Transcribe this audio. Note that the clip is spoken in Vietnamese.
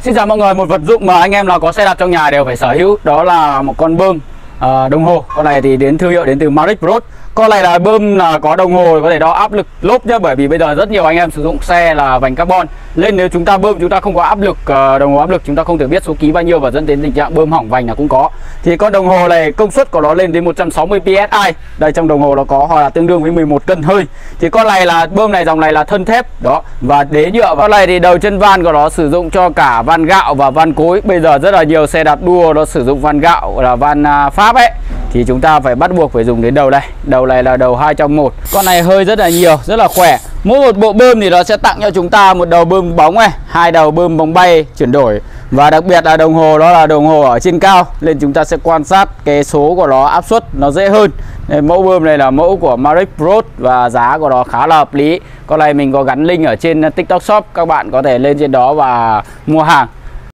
Xin chào mọi người, một vật dụng mà anh em nào có xe đạp trong nhà đều phải sở hữu, đó là một con bơm đồng hồ. Con này thì thương hiệu đến từ Maric Pro. Con này là bơm là có đồng hồ có thể đo áp lực lốp nhá, bởi vì bây giờ rất nhiều anh em sử dụng xe là vành carbon lên, nếu chúng ta bơm chúng ta không có áp lực đồng hồ áp lực, chúng ta không thể biết số ký bao nhiêu và dẫn đến tình trạng bơm hỏng vành là cũng có. Thì con đồng hồ này công suất của nó lên đến 160 psi. Đây trong đồng hồ nó có hoặc là tương đương với 11 cân hơi. Thì con này là bơm này, dòng này là thân thép đó và đế nhựa. Con này thì đầu chân van của nó sử dụng cho cả van gạo và van cối. Bây giờ rất là nhiều xe đạp đua nó sử dụng van gạo là van Pháp ấy, thì chúng ta phải bắt buộc phải dùng đến đầu đây. Đầu này là đầu 2 trong 1. Con này hơi rất là nhiều, rất là khỏe. Mỗi một bộ bơm thì nó sẽ tặng cho chúng ta một đầu bơm bóng này, 2 đầu bơm bóng bay chuyển đổi. Và đặc biệt là đồng hồ đó là đồng hồ ở trên cao, nên chúng ta sẽ quan sát cái số của nó, áp suất nó dễ hơn. Mẫu bơm này là mẫu của Maric Pro và giá của nó khá là hợp lý. Con này mình có gắn link ở trên TikTok Shop, các bạn có thể lên trên đó và mua hàng.